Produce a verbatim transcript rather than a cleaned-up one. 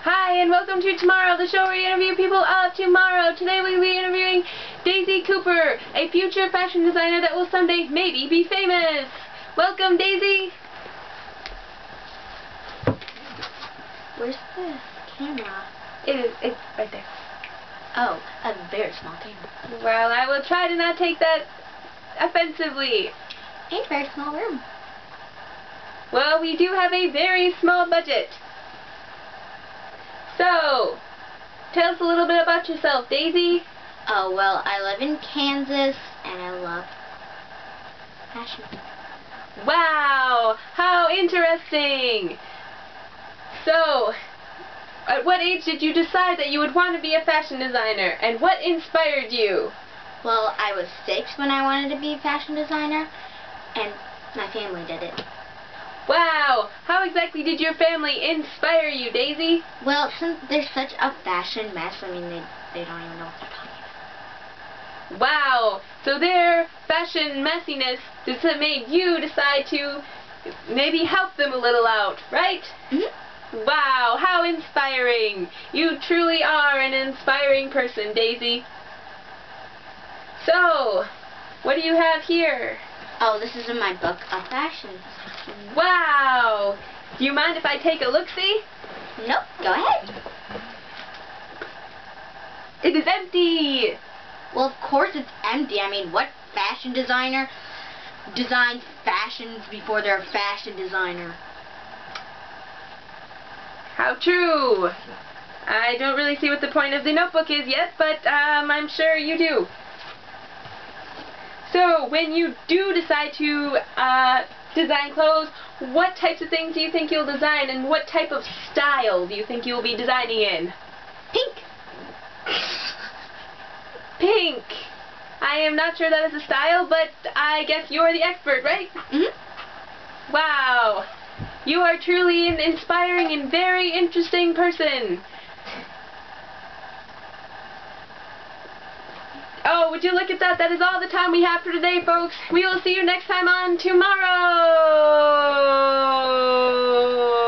Hi, and welcome to Tomorrow, the show where we interview people of tomorrow. Today we'll be interviewing Daisy Cooper, a future fashion designer that will someday maybe be famous. Welcome, Daisy. Where's the camera? It is, it's right there. Oh, a very small camera. Well, I will try to not take that offensively. A very small room. Well, we do have a very small budget. So, tell us a little bit about yourself, Daisy. Oh, well, I live in Kansas, and I love fashion. Wow, how interesting. So, at what age did you decide that you would want to be a fashion designer, and what inspired you? Well, I was six when I wanted to be a fashion designer, and my family did it. Wow, how exactly did your family inspire you, Daisy? Well, since there's such a fashion mess, I mean, they, they don't even know what they're talking about. Wow, so their fashion messiness just made you decide to maybe help them a little out, right? Mm-hmm. Wow, how inspiring. You truly are an inspiring person, Daisy. So, what do you have here? Oh, this is in my book of fashion. Wow! Do you mind if I take a look-see? Nope, go ahead. It is empty! Well, of course it's empty. I mean, what fashion designer designs fashions before they're a fashion designer? How true! I don't really see what the point of the notebook is yet, but um, I'm sure you do. So, when you do decide to uh, design clothes, what types of things do you think you'll design, and what type of style do you think you'll be designing in? Pink. Pink! I am not sure that is a style, but I guess you're the expert, right? Mm-hmm. Wow! You are truly an inspiring and very interesting person. Oh, would you look at that? That is all the time we have for today, folks. We will see you next time on Tomorrow!